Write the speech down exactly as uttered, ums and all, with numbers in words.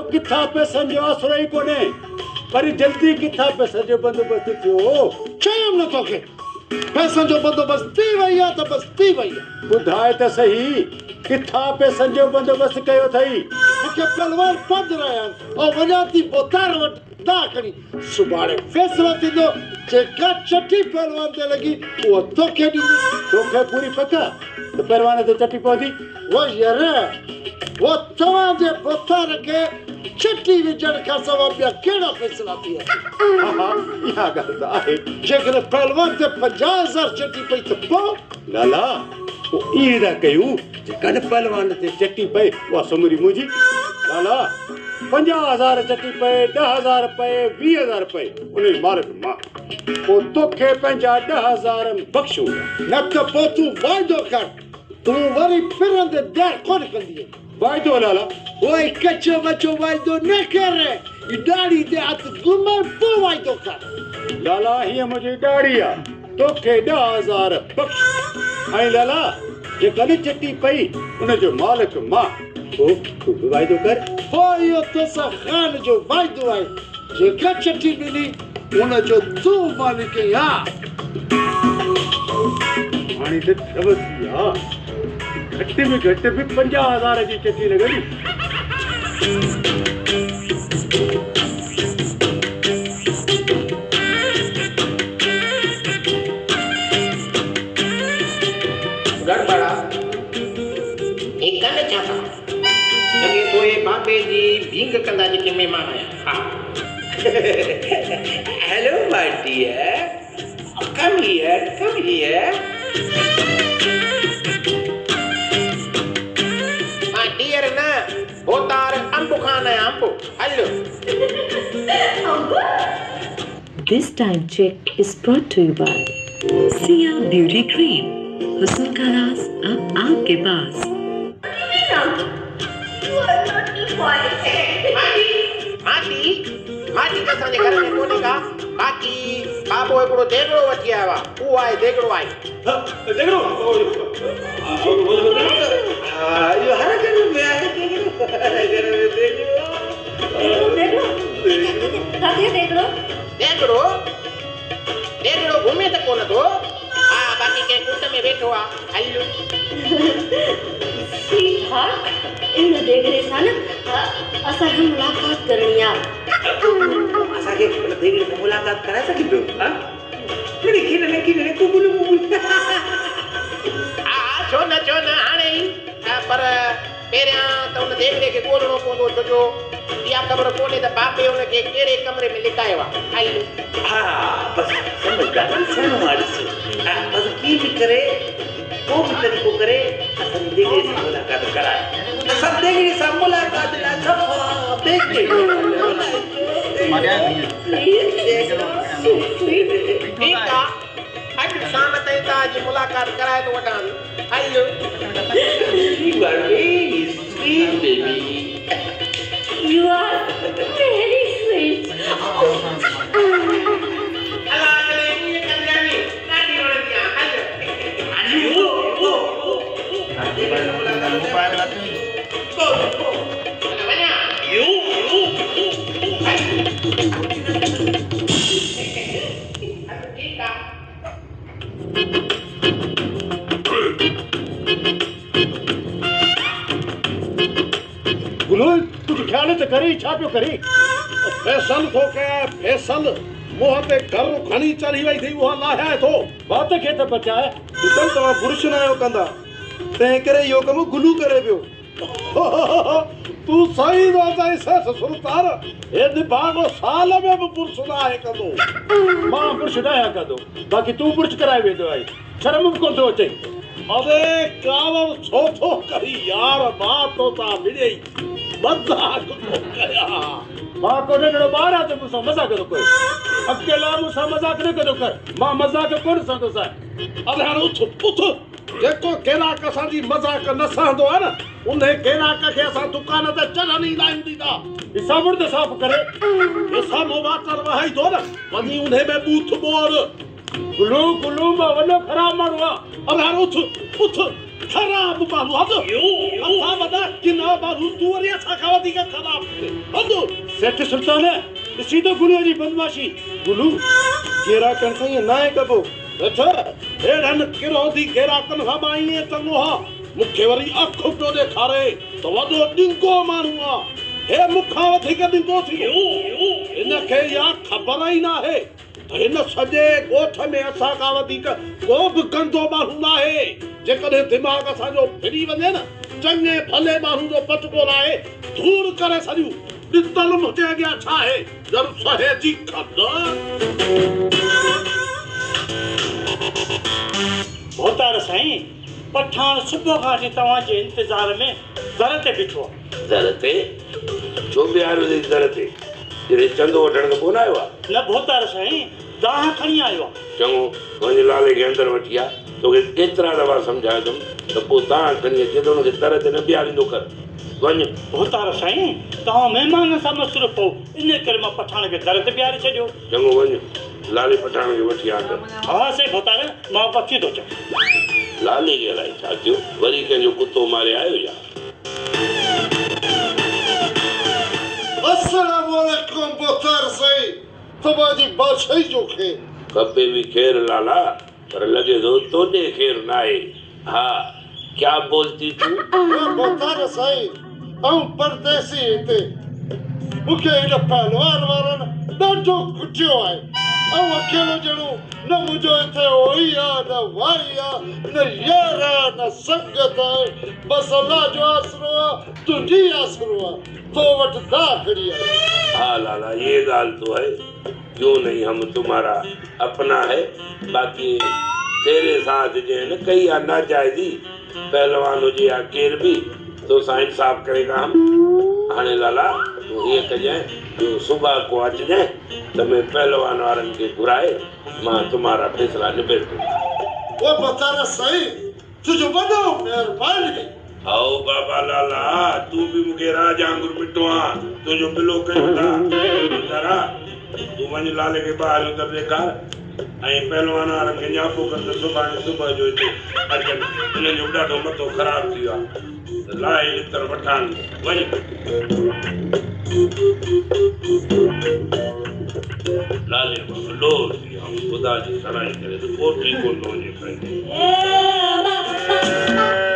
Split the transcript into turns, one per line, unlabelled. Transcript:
किथा पैसनि जो आसरो ई कोन्हे पर जल्दी किथा पैसनि जो बंदोबस्त थियो
चयम न तोखे पैसनि जो बंदोबस्त थी वई आहे त बस थी वई आहे
ॿुधाए त सही किथा पैसनि जो बंदोबस्त कयो अथई
मूंखे पहलवान पंध रहिया आहिनि ऐं वञा थी बोतार वटि दा खणी सुभाणे फ़ैसिलो थींदो जेका चटी पहलवान ते लॻी उहा तोखे ॾींदी
तोखे पूरी पक त पहलवान ते चटी पवंदी
वो यार वो तव्हांजे बोतार खे चटी विझण खां सवाइ ॿिया कहिड़ा फ़ैसिला थी
हा हा इहा ॻाल्हि त आहे
जेकॾहिं पहलवान ते पंजाह हज़ार चटी पई त पोइ
लाला पोइ ईअं था कयूं जेकॾहिं पहलवान ते चटी पए उहा सुमरी मुंहिंजी लाला पंजाह हज़ार चटी पए ॾह हज़ार पए वीह हज़ार पए उन मालिक मां पोइ तोखे पंहिंजा ॾह हज़ार बख़्शूं
न त पोइ तूं वाइदो कर तूं वरी फिरंदे देरि कोन कंदीअ
वाइदो लाला
ओए कचो बचो वाइदो न कर ॾाढ़ी ते हथ घुमाए पोइ वाइदो कर
लाला हीअ मुंहिंजी ॾाढ़ी आहे तोखे ॾह हज़ार बख़्श ऐं लाला जेकॾहिं चटी पई उनजो मालिक मां पोइ तूं बि वाइदो कर
पोइ इहो तोसां ख़ान जो वाइदो आहे जेका चटी मिली उनजो तूं मालिक ई आहे
हाणे त ख़बर थी आहे घटि में घटि बि पंजाह हज़ार जी चटी लॻंदी
गड़बड़ा एक कन चाहा लगे तो ये बाबे जी भींग कंदा जेके मेहमान आया हां hello my dear come here come here my dear ना होतार अंब खाना है अंब hello
This time check is brought to you by Sia Beauty Cream. हुस्न का राज अब आपके पास।
माटी माटी का संजय घर में कोने का बाकी बाबो एकड़ो देगड़ो वठी आया उ आए देगड़ो आए
देगड़ो
हां यो हर घर में आए देगड़ो घर में देगड़ो
देगड़ो काथे देगड़ो
देगड़ो देगड़ो घूमे त कोन तो हां बाकी के कुट में बैठो आ हल्लो
स्वीटहार्ट इन देगड़े सा न असा हम मुलाकात करनी आ
असा के देगड़े से मुलाकात करा सकिदो हां केड़ी किने ने किने कुबुल कुबुल आ छो न छो न हाणे पर पेरिया त उन देगड़े के ॻोल्हणो पवंदो छो जो इहा ख़बर कोन्हे त बापे उन खे कहिड़े कमरे में लिकायो आहे हलो हा बस समझ ॻाल्हि सहिणो आहे ॾिस हा बस की बि करे को बि तरीक़ो करे असांजी देगड़े सां मुलाक़ात कराए असां देगड़े सां मुलाक़ात लाइ सफ़ा बेके ठीकु आहे अॼु शाम ताईं तव्हांजी मुलाक़ात कराए थो वठां हलो You are very sweet, baby.
You are very sweet.
Hello, ini Kanjani. Nadi orang dia. Hello. Ayo. Oh, oh. Nanti baru mulai lupa lagi. Go, go. Mana banyak? Yo, yo. Ayo kita.
गुलोल कुछ ख्याल त करे छा पियो करे
फैसल थो कया फैसल मुंह ते घर खणी चढ़ी वई थी उहा लाहे थो
बात खे त बचाए
ॾिसो तव्हां बुर्श न आहियो कंदा तंहिं करे इहो कमु गुलू करे पियो तूं सही थो चई सस सुल्तान हेॾि भाॻो साल में बि बुर्श न आहे कंदो
मां बुर्श न आहियां कंदो बाक़ी तूं बुर्श कराए वेंदो आहे शर्म बि कोन थो अचे
अरे कावड़ छो थो करी यार मां तो ता मिले मज़ाक थो कया
मां को नंढड़ो ॿार आहे त मूंसां मज़ाक थो कर अकेला मूंसां मज़ाक न कंदो कर मां मज़ाक कोन सहंदो सां
अरे हाणे उथ उथ जेको गिराक असांजी मज़ाक न सहंदो आहे न उन गिराक खे असां दुकान ते चढ़ण ई न ईंदा
हिसाब त साफ़ करे
हिसाब वाटर वहाई थो न वञी उन में बूथ बोर
गुलू गुलू मां वॾो ख़राब माण्हू आहे
अरे हाणे उथ उथ खराब मालू हदो असा वदा किना मालू तू वरी असा खावती का खराब हदो
सेठ सुल्तान इसी तो गुलू जी बदमाशी गुलू
केरा कन सही ना है कबो अच्छा ए रन किरो दी केरा कन हमाई है चंगो हा मुखे वरी अख पियो ॾेखारे त वॾो ॾिंको माण्हू आहे हे मुखां वधीक ॾिंको थी हिनखे इहा ख़बर ई नाहे त हिन सॼे ॻोठ में असां खां वधीक को बि गंदो माण्हू नाहे जेकॾहिं दिमाग़ असांजो फिरी वञे न चङे भले माण्हू जो पटको लाहे धूड़ करे छॾियूं ॾितल मुंहिंजे अॻियां छा आहे ज़रूरु सहे जी खबर
भोतार साईं पठान सुबुह खां वठी तव्हांजे इंतज़ार में दर ते बीठो आहे
दर ते छो बीहारियो अथई दर ते जॾहिं चंदो वठण खां पोइ न आयो आहे
न भोतार साईं दाह खणी आयो आहे
चङो वञ लाले खे अंदरि वठी आ तोखे एतिरा दफ़ा सम्झायोमि त पोइ तव्हां खणी अचे त हुनखे दर ते न बीहारींदो कर वञ
भोतार साईं तव्हां महिमान सां मसरूफ़ पोइ इन करे मां पठान खे दर ते बीहारे छॾियो
चङो वञ लाले पठान खे वठी आ
हा साईं भोतार मां पची थो अचां
लाले खे अलाए छा थियो वरी कंहिंजो कुतो मारे आयो या
अस्सलाम वालेकुम बोतार साईं तव्हांजी बादशाही जो खे
खपे बि ख़ैर लाला पर लॻे थो तोॾे ख़ैर न आहे हा क्या बोलती तूं
बोतार साईं ऐं परदेसी हिते मूंखे हिन पहलवान वारनि ॾाढो कुटियो आहे ऐं अकेलो ॼणो न मुंहिंजो हिते होई आहे न वाई आहे न यार आहे न संगत आहे बसि अल्लाह जो आसरो आहे तुंहिंजी आसरो आहे तो वटि दा खड़ी आहे
हाँ लाला ये गाल तो है क्यों नहीं हम तुम्हारा अपना है बाकी तेरे साथ जो है न कई आना जायज़ी पहलवान हुजे या केर भी तो सा इंसाफ करेगा हम हाणे लाला तूं हीअं कजांइ जो सुबह को अचिजांइ त मैं पहलवान वारनि खे घुराए मां तुम्हारा फैसला निबेड़ दूं
वो बोतार साईं तुंहिंजो वॾो महिरबानी
आओ बाबा लाला तू भी मूंखे राज वांगुरु मिठो आहे तुंहिंजो बिलो कयूं था तारा तूं वञ लाले खे ॿाहिरि उतर ॾेखार ऐं पहलवान वारनि खे न्यापो कर त सुभाणे सुबुह जो हिते अचनि हिननि जो ॾाढो मथो ख़राबु थी वियो आहे लाहे लितर वठान वञ लाले लो थी वियो ख़ुदा जी सराई करे त पोइ कोन थो वञे